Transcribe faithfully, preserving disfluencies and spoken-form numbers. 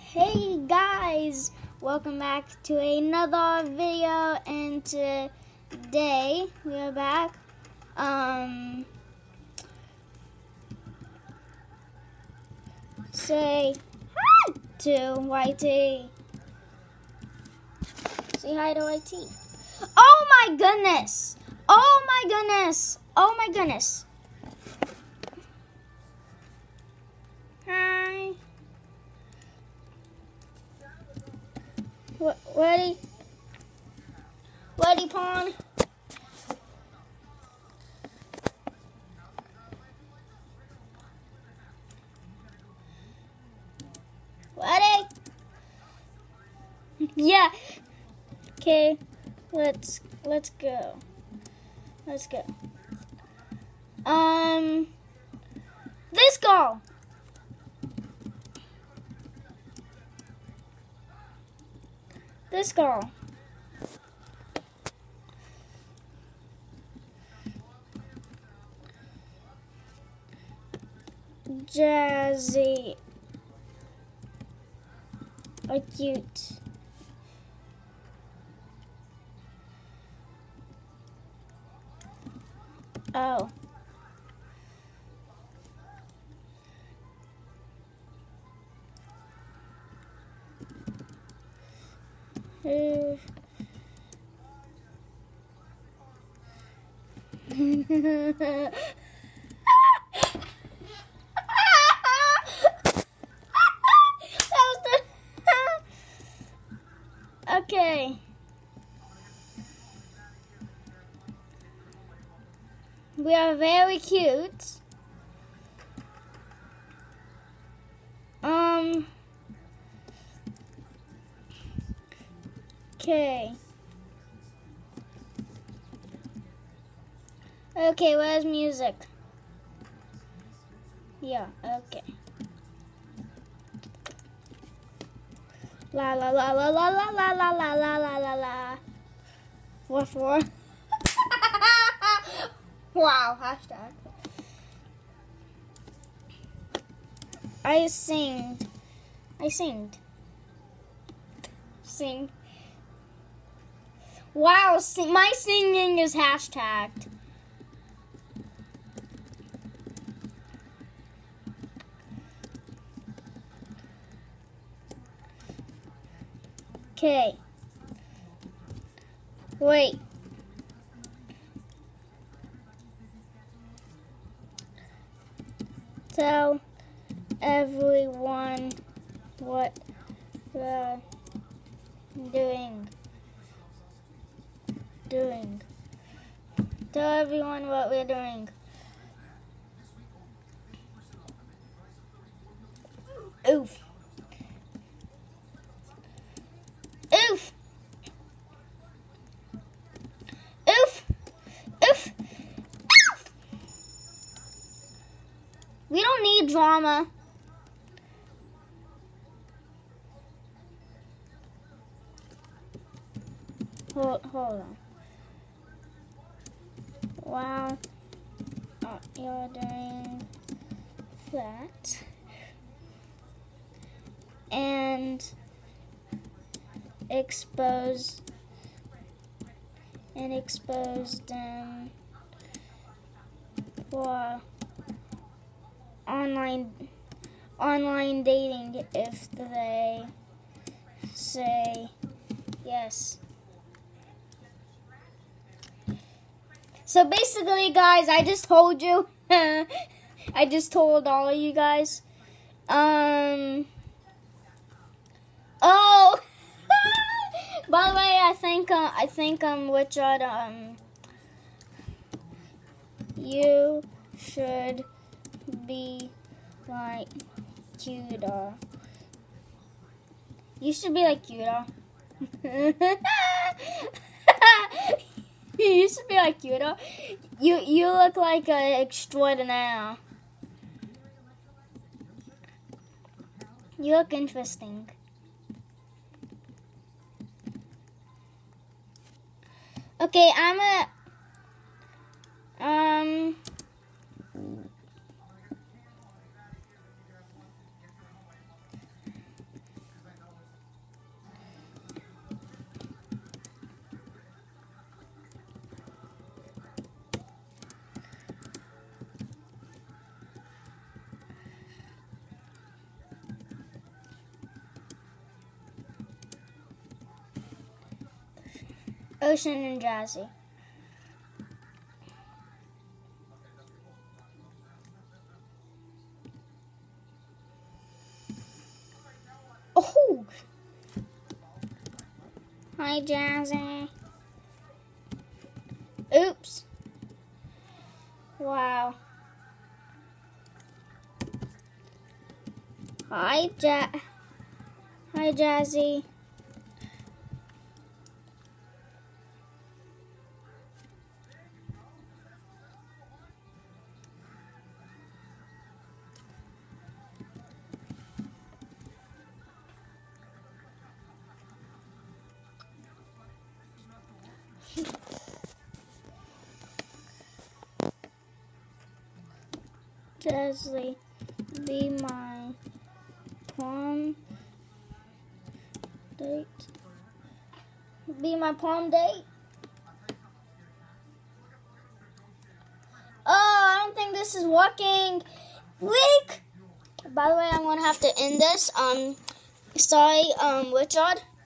Hey guys, welcome back to another video, and today we are back um say hi to Y T. Say hi to Y T. Oh my goodness. Oh my goodness. Oh my goodness. Hi. What, ready? Ready, Pawn? Ready? Yeah. Okay. Let's let's go. Let's go. Um. This goal. This girl. Jazzy. Or cute. Oh. Uh. Okay. We are very cute. Um. Okay. Okay, where's music? Yeah, okay. La la la la la la la la la la la la la. Four four. Wow, hashtag. I sing. I sing. Sing. Wow, sing, my singing is hashtagged. Okay. Wait. Tell everyone what we're doing. Doing. Tell everyone what we're doing. Oof. Oof. Oof. Oof. Oof. We don't need drama. Hold, hold on. While uh, you're doing that, and expose and expose them for online online dating if they say yes. So basically, guys, I just told you. I just told all of you guys. Um. Oh. By the way, I think uh, I think um Richard um you should be like cuter. You should be like cuter. You should be like cuter. You you look like an extraordinaire. You look interesting. Okay, I'm a um Ocean and Jazzy. Oh! Hi, Jazzy. Oops. Wow. Hi, Ja- Hi, Jazzy. Jazzy, be my prom date. Be my prom date. Oh, I don't think this is working. Weak. By the way, I'm gonna have to end this. Um, sorry, um, Richard.